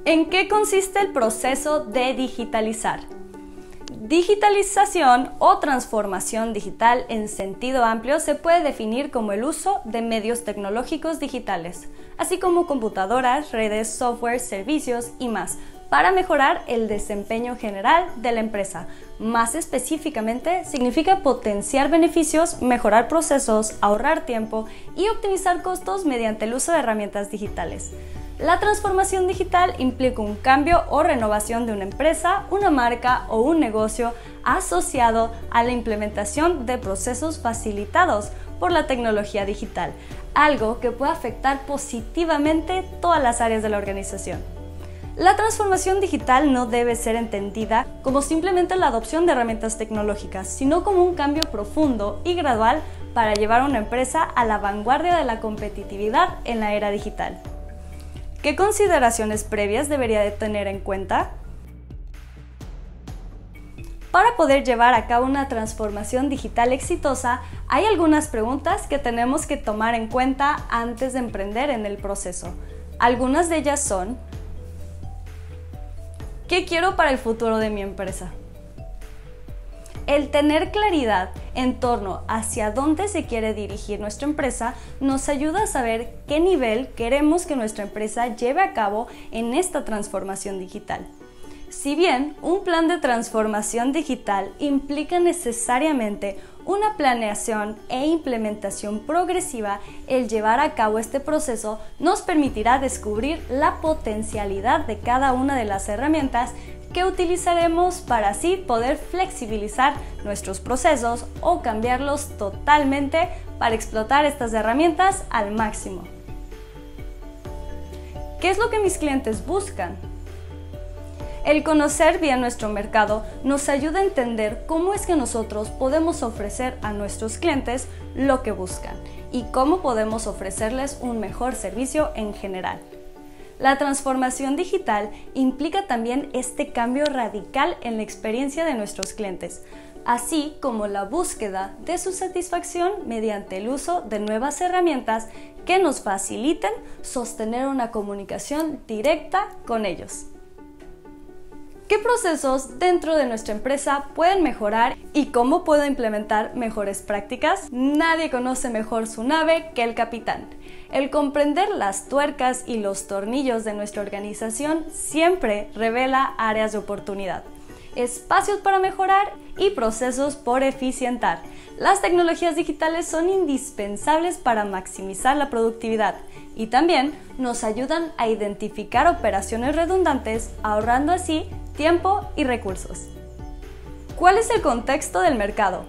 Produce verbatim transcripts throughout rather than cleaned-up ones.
¿En qué consiste el proceso de digitalizar? Digitalización o transformación digital en sentido amplio se puede definir como el uso de medios tecnológicos digitales, así como computadoras, redes, software, servicios y más, para mejorar el desempeño general de la empresa. Más específicamente, significa potenciar beneficios, mejorar procesos, ahorrar tiempo y optimizar costos mediante el uso de herramientas digitales. La transformación digital implica un cambio o renovación de una empresa, una marca o un negocio asociado a la implementación de procesos facilitados por la tecnología digital, algo que puede afectar positivamente todas las áreas de la organización. La transformación digital no debe ser entendida como simplemente la adopción de herramientas tecnológicas, sino como un cambio profundo y gradual para llevar a una empresa a la vanguardia de la competitividad en la era digital. ¿Qué consideraciones previas debería de tener en cuenta? Para poder llevar a cabo una transformación digital exitosa, hay algunas preguntas que tenemos que tomar en cuenta antes de emprender en el proceso. Algunas de ellas son: ¿qué quiero para el futuro de mi empresa? El tener claridad en torno hacia dónde se quiere dirigir nuestra empresa nos ayuda a saber qué nivel queremos que nuestra empresa lleve a cabo en esta transformación digital. Si bien un plan de transformación digital implica necesariamente una planeación e implementación progresiva, el llevar a cabo este proceso nos permitirá descubrir la potencialidad de cada una de las herramientas que utilizaremos para así poder flexibilizar nuestros procesos o cambiarlos totalmente para explotar estas herramientas al máximo. ¿Qué es lo que mis clientes buscan? El conocer bien nuestro mercado nos ayuda a entender cómo es que nosotros podemos ofrecer a nuestros clientes lo que buscan y cómo podemos ofrecerles un mejor servicio en general. La transformación digital implica también este cambio radical en la experiencia de nuestros clientes, así como la búsqueda de su satisfacción mediante el uso de nuevas herramientas que nos faciliten sostener una comunicación directa con ellos. ¿Qué procesos dentro de nuestra empresa pueden mejorar y cómo puedo implementar mejores prácticas? Nadie conoce mejor su nave que el capitán. El comprender las tuercas y los tornillos de nuestra organización siempre revela áreas de oportunidad, espacios para mejorar y procesos por eficientar. Las tecnologías digitales son indispensables para maximizar la productividad y también nos ayudan a identificar operaciones redundantes, ahorrando así tiempo y recursos. ¿Cuál es el contexto del mercado?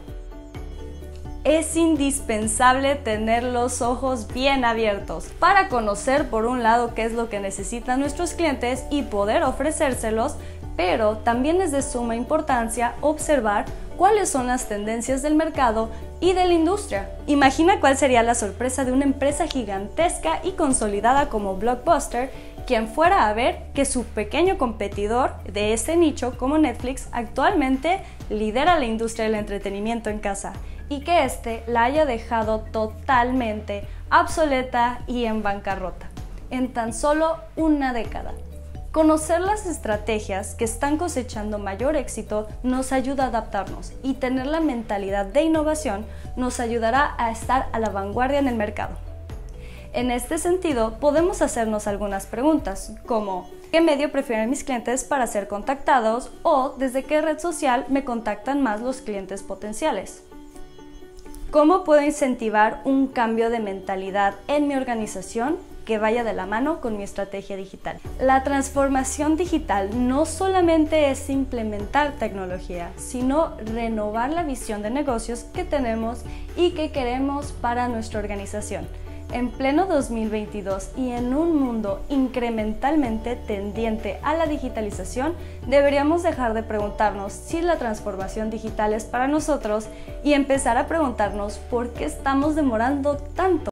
Es indispensable tener los ojos bien abiertos para conocer por un lado qué es lo que necesitan nuestros clientes y poder ofrecérselos, pero también es de suma importancia observar cuáles son las tendencias del mercado y de la industria. Imagina cuál sería la sorpresa de una empresa gigantesca y consolidada como Blockbuster, quien fuera a ver que su pequeño competidor de ese nicho como Netflix actualmente lidera la industria del entretenimiento en casa y que éste la haya dejado totalmente obsoleta y en bancarrota en tan solo una década. Conocer las estrategias que están cosechando mayor éxito nos ayuda a adaptarnos y tener la mentalidad de innovación nos ayudará a estar a la vanguardia en el mercado. En este sentido, podemos hacernos algunas preguntas como: ¿qué medio prefieren mis clientes para ser contactados? O ¿desde qué red social me contactan más los clientes potenciales? ¿Cómo puedo incentivar un cambio de mentalidad en mi organización que vaya de la mano con mi estrategia digital? La transformación digital no solamente es implementar tecnología, sino renovar la visión de negocios que tenemos y que queremos para nuestra organización. En pleno dos mil veintidós y en un mundo incrementalmente tendiente a la digitalización, deberíamos dejar de preguntarnos si la transformación digital es para nosotros y empezar a preguntarnos por qué estamos demorando tanto.